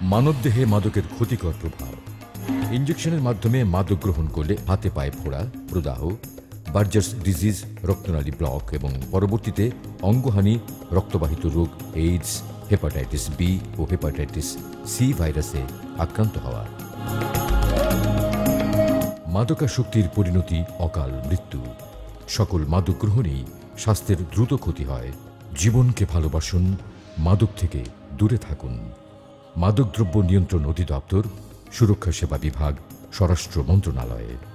মানবদেহে মাদকের ক্ষতিকর প্রভাব। ইনজেকশনের মাধ্যমে মাদক গ্রহণ করলে হাতে পায়ে ফোড়া, প্রদাহ, বার্জার্স ডিজিজ, রক্তনালী ব্লক এবং পরবর্তীতে অঙ্গহানি, রক্তবাহিত রোগ, এইডস, হেপাটাইটিস বি ও হেপাটাইটিস সি ভাইরাসে আক্রান্ত হওয়া। মাদকাসক্তির পরিণতি অকাল মৃত্যু। সকল মাদক গ্রহণেই স্বাস্থ্যের দ্রুত ক্ষতি হয়। জীবনকে ভালোবাসুন, মাদক থেকে দূরে থাকুন। মাদকদ্রব্য নিয়ন্ত্রণ অধিদপ্তর, সুরক্ষা সেবা বিভাগ, স্বরাষ্ট্র মন্ত্রণালয়।